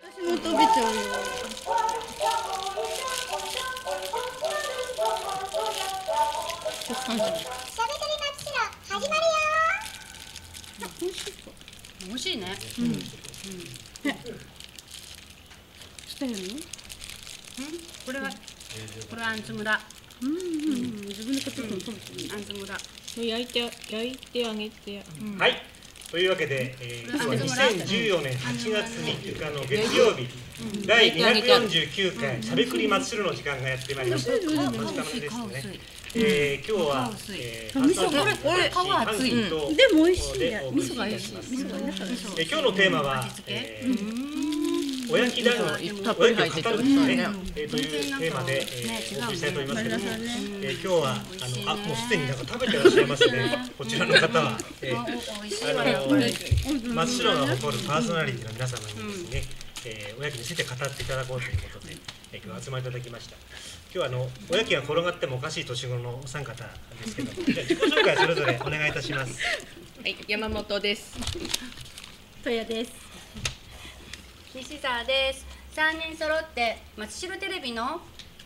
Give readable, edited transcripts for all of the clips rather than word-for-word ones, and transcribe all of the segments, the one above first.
私も食べちゃうよ。 しゃべくり松代始まるよ。 美味しいか。 美味しいね。 したよね。 これはあんず村。 自分のことも食べてる。 あんず村。 焼いてあげて。 はい。というわけで、今日は2014年8月3日の月曜日、第249回しゃべくり松代の時間がやってまいりました。松田村ですね。今日は皮厚い。 でも美味しいね。味噌が美味しい。味噌が今日のテーマはおやき団子、おやきを語るですね、というテーマでお送りしたいと思いますけども、今日はもうすでになんか食べてらっしゃいますね。こちらの方は松代が誇るパーソナリティの皆様にですね、おやきについて語っていただこうということで今日集まりいただきました。今日はおやきが転がってもおかしい年頃のお三方ですけども、じゃあ自己紹介それぞれお願いいたします。 はい、山本です。 とやです。 西澤です。3人揃って松代テレビの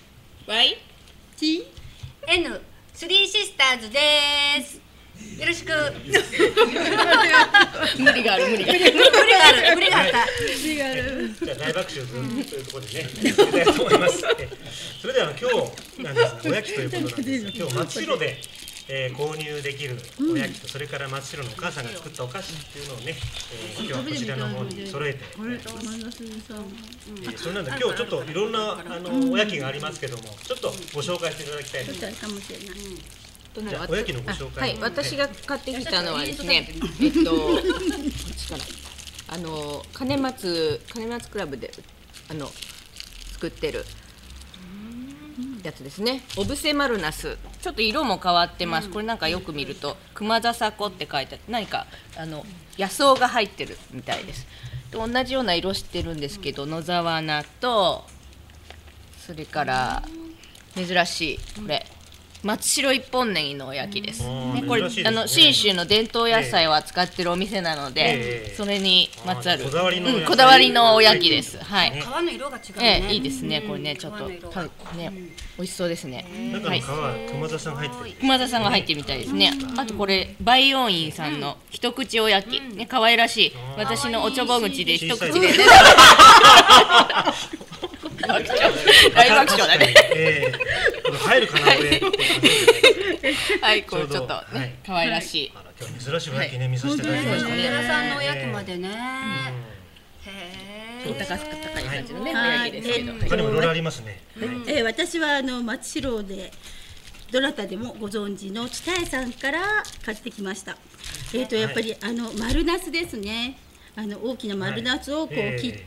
Y？T？ N3 シスターズです。よろしく。 無理がある。 無理があった。 じゃあ大爆笑というところでね、やりたいと思います。それでは今日なんですが、おやきということなんですが、今日松代で購入できるおやきと、それから松代のお母さんが作ったお菓子っていうのをね、今日はこちらの方に揃えて、それなんで今日ちょっといろんなおやきがありますけども、ちょっとご紹介していただきたいと思います。じゃあおやきのご紹介。 はい、私が買ってきたのはですね、こっちから金松クラブで作ってるやつですね。オブセマルナス、ちょっと色も変わってます。これなんかよく見ると熊笹子って書いてあって、何か野草が入ってるみたいです。で同じような色してるんですけど、野沢菜と、それから珍しいこれ松代一本ネギのおやきです。これ信州の伝統野菜を扱ってるお店なので、それにまつわるこだわりのおやきです。はい。 皮の色が違うね。 いいですね。これねちょっとね美味しそうですね。 中の皮は熊田さんが入ってる。 熊田さんが入ってるみたいですね。あとこれ培養院さんの一口おやきね、可愛らしい。私のおちょぼ口で一口でね。大爆笑だね。 入るかなこれ。 はい、これちょっとね可愛らしい。 今日珍しいおやきね見させていただきましたね。 寺さんのおやきまでね。 高い感じのねおやきですけど。 他にもいろいろありますね。 私は松代でどなたでもご存知の蔦屋さんから買ってきました。やっぱり丸ナスですね。大きな丸ナスをこう切って、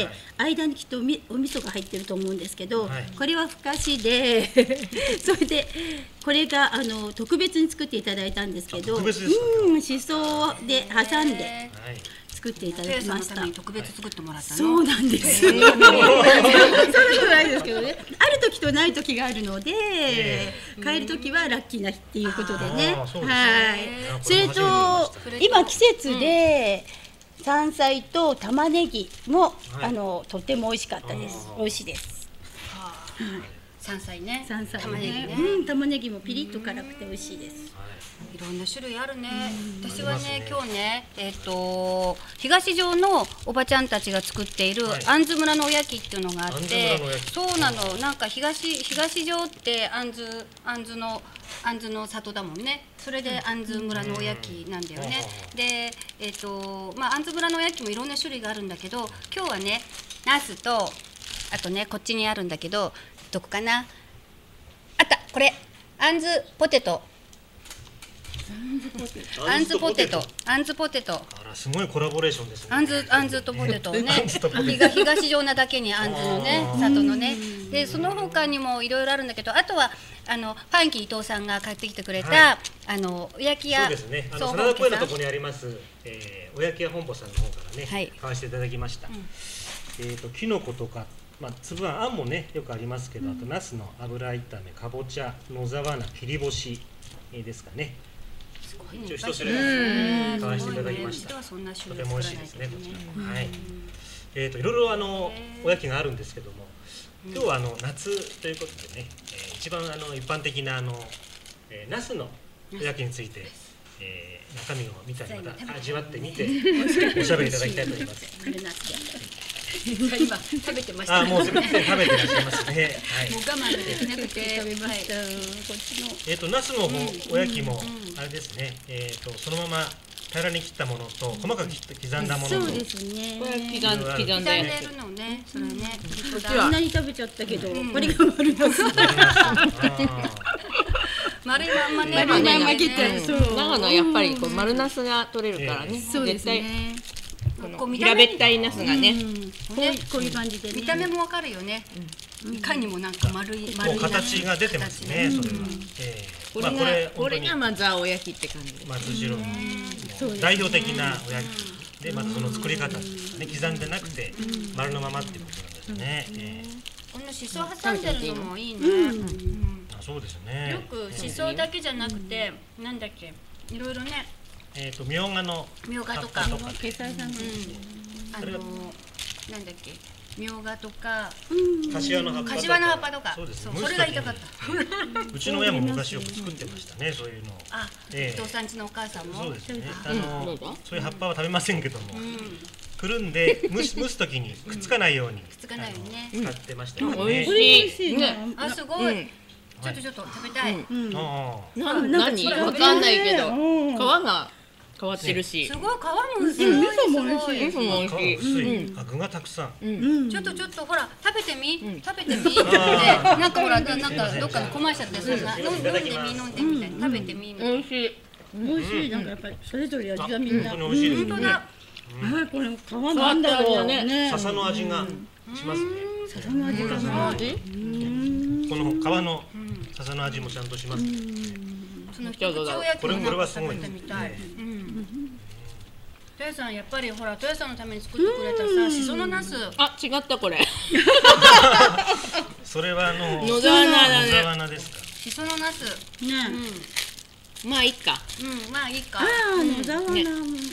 間にきっとお味噌が入ってると思うんですけど、これはふかしでそれでこれが特別に作っていただいたんですけど、しそで挟んで作っていただきました。 特別作ってもらったの。 そうなんです。そんなことないですけどね。ある時とない時があるので、買える時はラッキーな日っていうことでね。はい。それと今季節で山菜と玉ねぎもとても美味しかったです。美味しいです。 山菜ね。 玉ねぎね。玉ねぎもピリッと辛くて美味しいです。 いろんな種類あるね。私はね今日ね東条のおばちゃんたちが作っているあんず村のおやきっていうのがあって、そうなの。なんか東条ってあんずの里だもんね。それであんず村のおやきなんだよね。であんず村のおやきもいろんな種類があるんだけど、今日はねナスとあとねこっちにあるんだけど、どこかな、あったこれあんずポテト。あんずポテト。 あらすごいコラボレーションですね。 あんずとポテトね。東条なだけにあんずのね里のね。でその他にもいろいろあるんだけど、あとはファンキー伊藤さんが買ってきてくれたおやき屋。 そうですね。サラダ公園のところにありますおやき屋本舗さんの方からね買わせていただきました。きのことか。粒あんもねよくありますけど、あとナスの油炒め、かぼちゃ、野沢菜、切り干しですかね。一種類買わせていただきました。とても美味しいですねこちらも。はい。 いろいろおやきがあるんですけども、今日は夏ということでね、一番一般的なナスのおやきについて、中身を見たりまた味わってみておしゃべりいただきたいと思います。 今食べてました。 もうすぐ食べてらっしゃいますね。はい。 もう我慢できなくて食べました。こっちのナスのおやきもあれですね。そのまま平らに切ったものと細かく刻んだものと。 そうですね。 これ刻んで刻んでるのね。それね。 こっちはみんなに食べちゃったけど、これが丸ナス。 丸いまんまね。 丸いまんま切ってる。 長野はやっぱりこう丸ナスが取れるからね。 そうですね。 この平べったいナスがね。 こういう感じでね。 見た目もわかるよね。いかにもなんか丸いもう形が出てますね。それは。 これがまずはおやきって感じです。 松代の代表的なおやきで、またその作り方ですね。刻んでなくて丸のままっていうことなんですね。 このしそ挟んでるのもいいね。 そうですね。 よくしそだけじゃなくて、なんだっけ、いろいろね。 みょうがのみょうがとか、 ケサさんのなんだっけ、みょうがとか、 柏の葉っぱとか、 そうです。 それが痛かった。 うちの親も昔よく作ってましたね、そういうの。 あ、伊藤さん家のお母さんも。 そうですね。そういう葉っぱは食べませんけども、くるんで蒸すときにくっつかないように使ってましたよね。 美味しい。 あ、すごい。ちょっと食べたい。 何わかんないけど皮が変わってるし。 すごい皮も薄い。 味噌も美味しい。 味噌も美味しい。 具がたくさん。 ちょっとほら食べてみなんかほらなんかどっかのコマーシャルでそんな飲んでみたい食べてみみたいな。 美味しい。 美味しい。なんかやっぱりそれぞれ味がみんな。 本当に美味しいです。 本当だ。 これ皮なんだろうね。 笹の味がしますね。 笹の味かな。 この皮の笹の味もちゃんとします。 その一口おやきこれはすごい。 みたい。トヤさんやっぱりほらトヤさんのために作ってくれたさしそのナス。 あ、違ったこれ。 それは野沢菜ですか。 しそのナス。 ね。 まあいいか。 まあいいか。 野沢菜。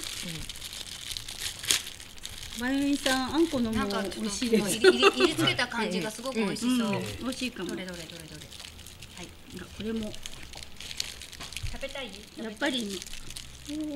バイオリンさん、あんこのも美味しいです。 入れ付けた感じがすごく美味しそう。 美味しいかも。 どれ。はい。 これも食べたい？ やっぱり食べて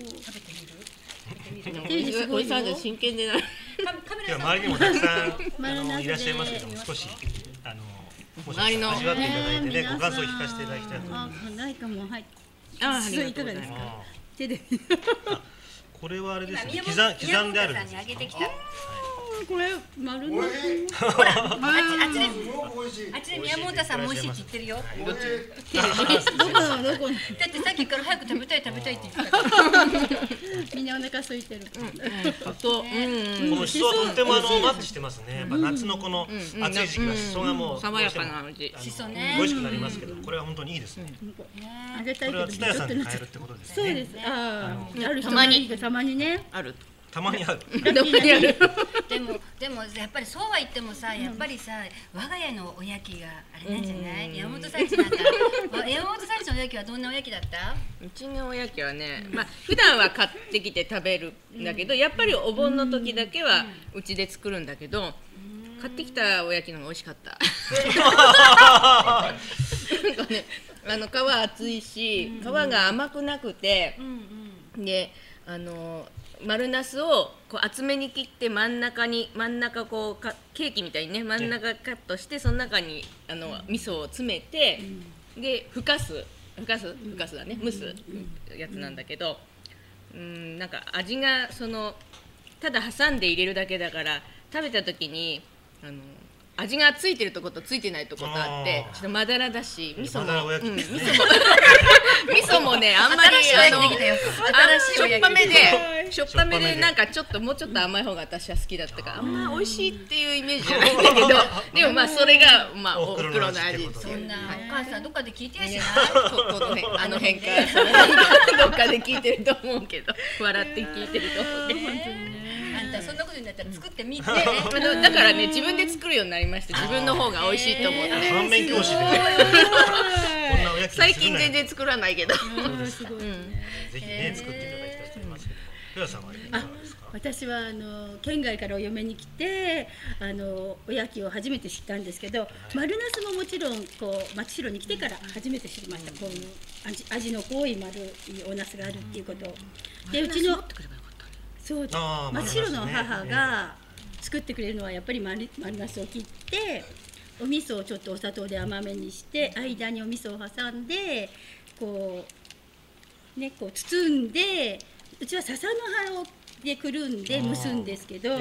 みる？ おじさんが真剣でなる。 周りにもたくさんいらっしゃいますけども、少し周りの味わっていただいてね、ご感想を聞かせていただきたいと思います。 ないかも、はい。 あいかがですか？手で。 これはあれですね。刻んであるんです。 これ丸の。 あっちで宮本さんも美味しいって言ってるよ。 どこ？だってさっきから早く食べたいって言ってたから。 みんなお腹空いてる。 このシソはとってもマッチしてますね。やっぱ夏のこの暑い時期はシソがもう爽やかな味。 シソね。 美味しくなりますけど、これは本当にいいですね。 あげたいけど。 これは蔦屋さんで買えるってことですね。 そうです。あるたまにね。 ある。 たまにある。 でもやっぱりそうは言ってもさ、やっぱりさ我が家のおやきがあれなんじゃない？山本さんちなんか山本さんちのおやきはどんなおやきだった？ うちのおやきはね、まあ普段は買ってきて食べるんだけど、やっぱりお盆の時だけはうちで作るんだけど、買ってきたおやきの方が美味しかった。なんかね、皮厚いし、皮が甘くなくて、で丸ナスをこう厚めに切って真ん中こうケーキみたいにね真ん中カットして、その中に味噌を詰めて、でふかすだね、蒸すやつなんだけど、なんか味がただ挟んで入れるだけだから、食べた時に味がついてるとことついてないとことあって、ちょっとまだらだし、味噌もね、あんまりしょっぱめでなんかもうちょっと甘い方が私は好きだったから、あんま美味しいっていうイメージじゃないんだけど、でもまあそれがおふくろの味。 そんなお母さんどっかで聞いてやしない？ あの辺からどっかで聞いてると思うけど、笑って聞いてると思うけど。 あんたそんなことになったら作ってみて。 だからね、自分で作るようになりました。自分の方が美味しいと思って。 反面教師で。 最近全然作らないけど。 ぜひね作っていただきたいと思いますけど。 ペアさんはいかがですか？ 私は県外からお嫁に来ておやきを初めて知ったんですけど、丸ナスももちろん松代に来てから初めて知りました。こういう味の濃い丸いおナスがあるっていうことで、うちのそう松代の母が作ってくれるのはやっぱり丸ナスを切ってお味噌をちょっとお砂糖で甘めにして間にお味噌を挟んでこう包んで、うちは笹の葉でくるんで蒸すんですけど、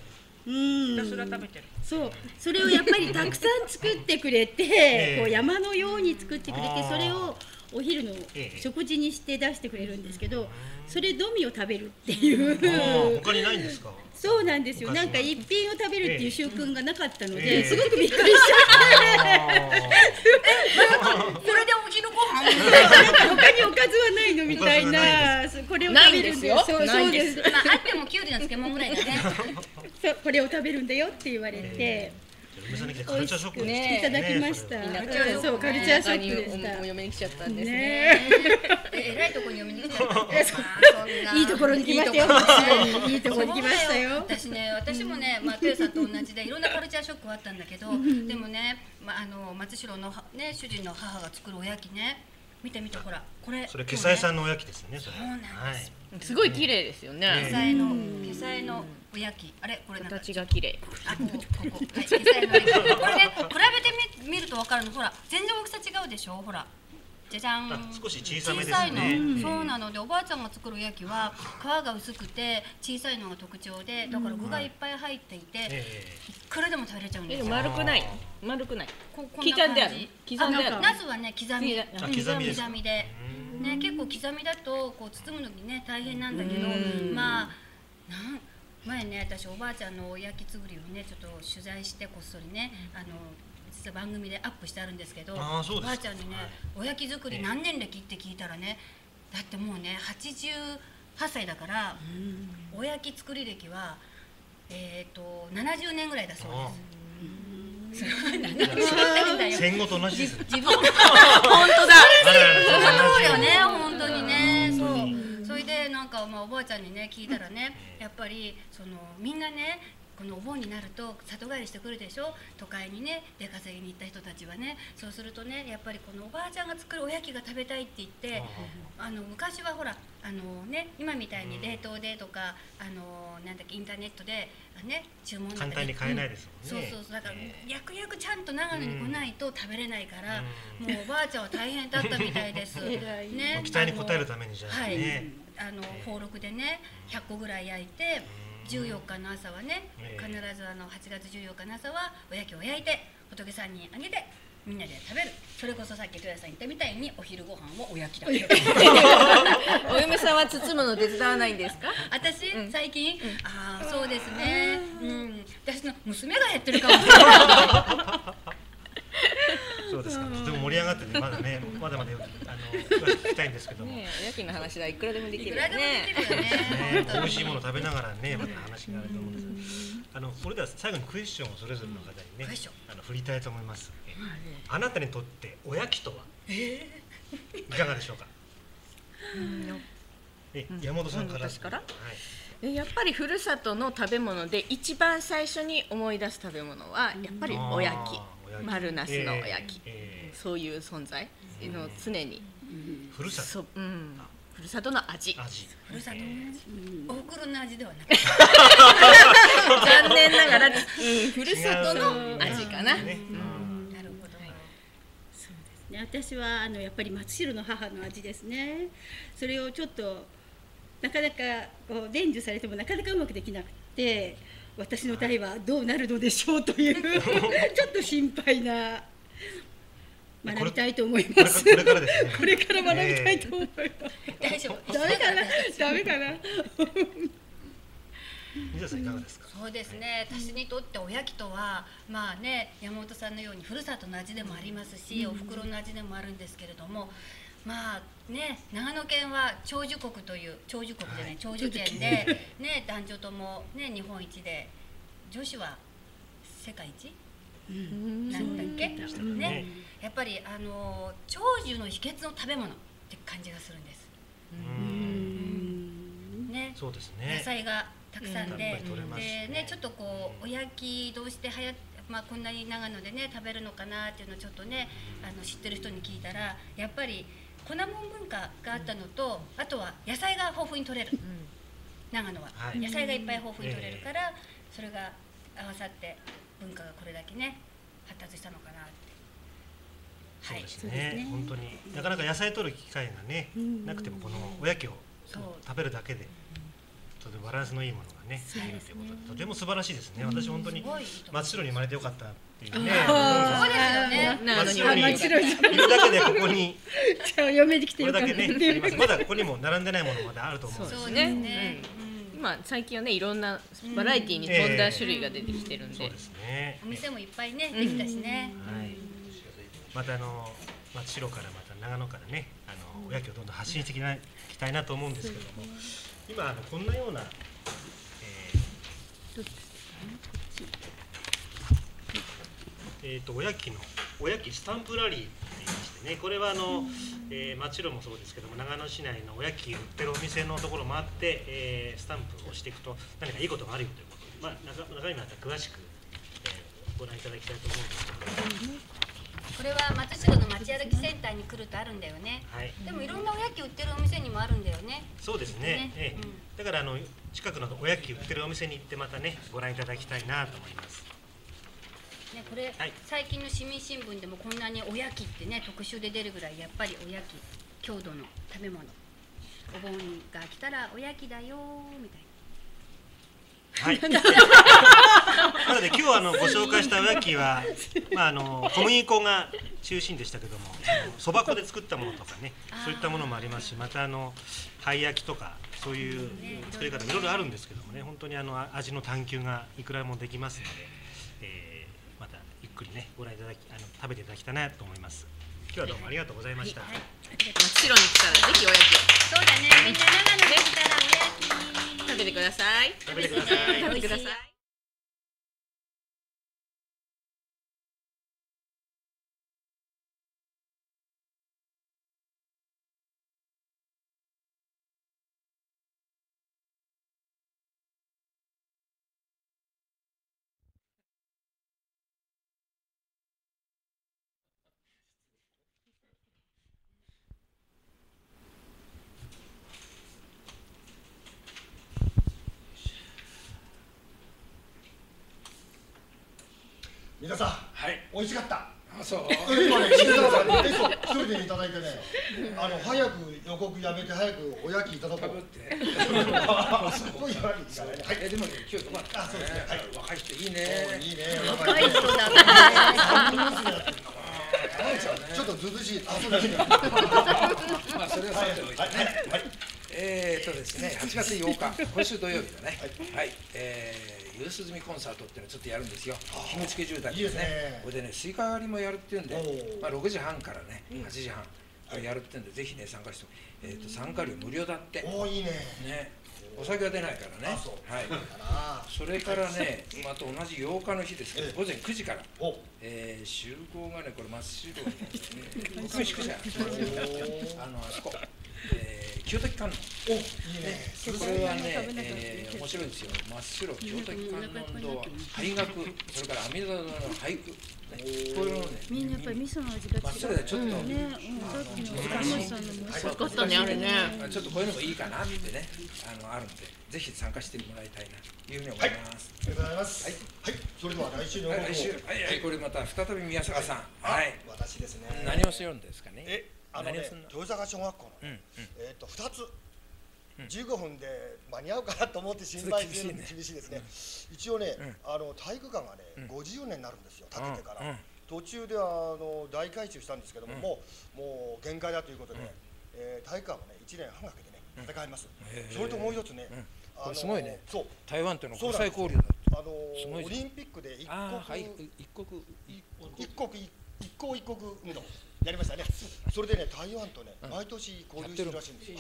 そうそれをやっぱりたくさん作ってくれて、こう山のように作ってくれて、それをお昼の食事にして出してくれるんですけど、それのみを食べるっていう他にないんですか？ そうなんですよ。なんか一品を食べるっていう習慣がなかったので、すごくびっくりしちゃって。 これでお昼ご飯他におかずはないのみたいな。これを食べるんだよ。そうです。 まああってもきゅうりの漬物ぐらいだね。 そう、これを食べるんだよって言われて。 嫁さんに来てカルチャーショックいただきました。そうカルチャーショックでした。 お嫁に来ちゃったんですね。 えらいところに嫁に来ちゃった。 いいところに来ましたよ。いいところに来ましたよ。 私もね、豊さんと同じでいろんなカルチャーショックはあったんだけど、でもね、松代のね主人の母が作るおやきね、見てほらこれ。 それ気斎さんのおやきですね。 そうなんです。 すごい綺麗ですよね。 気斎のおやき、あれこれなんか形が綺麗。 ここ気斎のおやき。これね比べてみるとわかるの。ほら全然大きさ違うでしょ。ほら。じゃじゃん。 少し小さめですね。 そうなのでおばあちゃんが作るおやきは皮が薄くて小さいのが特徴で、だから具がいっぱい入っていて、いくらでも食べれちゃうんですよ。 丸くない。刻んである。 ナスはね刻みで。ね、結構刻みだとこう包むのにね大変なんだけど、前ね私おばあちゃんのおやき作りをねちょっと取材してこっそりね実は番組でアップしてあるんですけど、おばあちゃんにねおやき作り何年歴って聞いたらね、だってもうね88歳だからおやき作り歴は70年ぐらいだそうです。 戦後と同じです。 自分本当だ。そうよね、本当にね。それでなんかおばあちゃんにね聞いたらね、やっぱりみんなねこのお盆になると里帰りしてくるでしょ。都会にね出稼ぎに行った人たちはね、そうするとねやっぱりこのおばあちゃんが作るおやきが食べたいって言って、昔はほらね今みたいに冷凍でとかなんだっけインターネットでね注文簡単に買えないですもんね。 そうだから焼ちゃんと長野に来ないと食べれないから、もうおばあちゃんは大変だったみたいです。ね、 期待に応えるためにじゃあね。 宝禄でね100個ぐらい焼いて。14日の朝はね、必ず8月14日の朝はおやきを焼いて仏さんにあげてみんなで食べる。それこそさっき豊さん言ったみたいにお昼ご飯もおやきだけ。 お嫁さんは包むの手伝わないんですか？ 私、最近そうですね、私の娘がやってるかもしれない。 そうですか。とても盛り上がってね、まだ聞きたいんですけども。 おやきの話はいくらでもできるよね。 美味しいもの食べながらね、また話があると思うんです。それでは最後にクエスチョンをそれぞれの方にね、振りたいと思います。あなたにとっておやきとはいかがでしょうか？山本さんから。 私から？やっぱりふるさとの食べ物で一番最初に思い出す食べ物はやっぱりおやき。丸ナスのおやき、そういう存在の常にふるさと、 ふるさとの味。 ふるさとの味、お袋の味ではなくて残念ながらふるさとの味かな。なるほど。 そうですね。私はやっぱり松代の母の味ですね。それをちょっとなかなか伝授されてもなかなかうまくできなくて。私の代はどうなるのでしょうというちょっと心配な学びたいと思います。 これからですね。 これから学びたいと思います。 大丈夫。 ダメかな。 水さんいかがですか？ そうですね。私にとっておやきとは山本さんのようにふるさとの味でもありますし、お袋の味でもあるんですけれども。長野県は長寿県で男女とも日本一で女子は世界一なんだっけね。やっぱり長寿の秘訣の食べ物って感じがするんです。 ね。 そうですね。 野菜がたくさんで、 やっぱり取れますしでね、ちょっとこうおやきどうしてこんなに長野でね食べるのかなっていうのをちょっとね知ってる人に聞いたら、やっぱり粉もん文化があったのと、あとは野菜が豊富に取れる。長野は野菜がいっぱい豊富に取れるから、それが合わさって文化がこれだけね発達したのかなって。 そうですね。本当になかなか野菜取る機会がねなくても、このおやきを食べるだけでとてもバランスのいいものがねできるということで、とても素晴らしいですね。私本当に松代に生まれてよかったっていうね。 そうですよね。 松代にいるだけでここに嫁に来てこれだよかったけねあります。まだここにも並んでないものまだあると思うんですそうよね。 ですね。 今最近はねいろんなバラエティに富んだ種類が出てきてるんで、 そうですね。 お店もいっぱいねできたしね。 はい。また松代からまた長野からねおやきをどんどん発信していきたいなと思うんですけども、今こんなようなおやきスタンプラリーって言いましてね、これは松代もそうですけども、長野市内のおやきを売ってるお店のところを回って、スタンプをしていくと何かいいことがあるよということで、中身また詳しく、ご覧いただきたいと思うんですけど、 これは松代の街歩きセンターに来るとあるんだよね。 はい、 でもいろんなおやき売ってるお店にもあるんだよね。 そうですね。だから近くのおやき売ってるお店に行ってまたねご覧いただきたいなと思います。 ね、これ、最近の市民新聞でもこんなにおやきってね特集で出るぐらい、やっぱりおやき郷土の食べ物、お盆が来たらおやきだよみたいな。 はい。なので今日ご紹介したおやきは、小麦粉が中心でしたけども、そば粉で作ったものとかね、そういったものもありますし、また灰焼きとかそういう作り方いろいろあるんですけどもね、本当に味の探求がいくらもできますので、またゆっくりねご覧いただき食べていただきたいなと思います。今日はどうもありがとうございました。 松代に来たらぜひおやきそうだね、みんな長野に来たらおやき食べてください。 食べてください。 食べてください。 皆さん、美味しかった。 そう。 今ね、石澤さんに一人でいただいてね、早く予告やめて早くおやきいただこう。すごいやりですね。 でもね、今日よかった。 そうですね。 若い人いいね。 いいね。 若い人だね。 ちょっとずうずうしい。そうですね。 まあそれはさておいてね。ですね、8月8日、今週土曜日だね。はい。夕涼みコンサートっていうのをちょっとやるんですよ。決めつけ住宅ですね。これでね、スイカ割りもやるっていうんで、6時半からね、8時半やるっていうんで、ぜひね参加して、参加料無料だって。 おお、いいね。 ね。お酒は出ないからね。はい。それからね、また同じ8日の日ですけど、午前9時から、集合がね、これ真っ白ですね。国民宿舎。あそこ。清滝観音。 お、いいね。 これはね、面白いんですよ。真っ白清滝観音堂は俳楽、それから阿弥陀堂の俳句。こういうのね。 みんなやっぱり味噌の味が違う。 真っ白でちょっと。 ね、さっきの坂本さんのも美味しかったね、あれね。 ちょっとこういうのもいいかなってね、あるんで、ぜひ参加してもらいたいなというふうに思います。 ありがとうございます。はい。それでは来週の来週、これまた再び宮坂さん。はい。 私ですね。 何をするんですかね。 豊坂小学校の2つ15分で間に合うかなと思って心配するの厳しいですね。一応ね、体育館がね50年になるんですよ、建ててから。途中で大改修したんですけども、もう限界だということで体育館もね1年半かけてね建て替えます。それともう一つね、 すごいね。 そう、 台湾との国際交流だ。 オリンピックで一国運動やりましたね。それでね、台湾とね毎年交流してるらしいんですよ。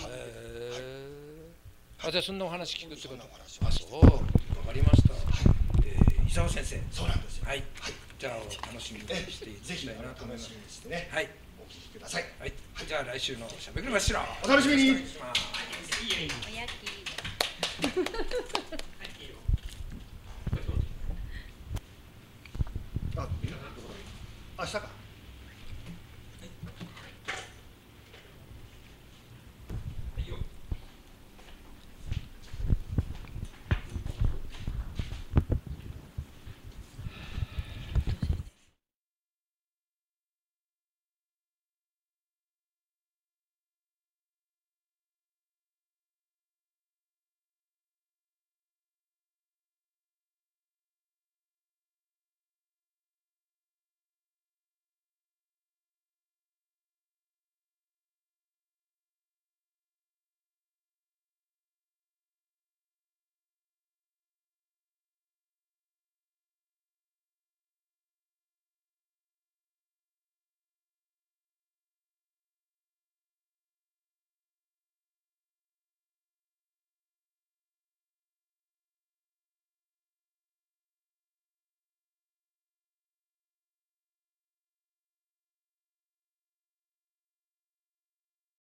じゃあそんなお話聞くってこと。そう、わかりました。伊沢先生。 そうなんですよ。 はい。じゃあ楽しみにしていただきたいなと思います。 楽しみにしてね。 はい。 お聞きください。 はい。じゃあ来週のしゃべくりましろ。 お楽しみに。 おやき。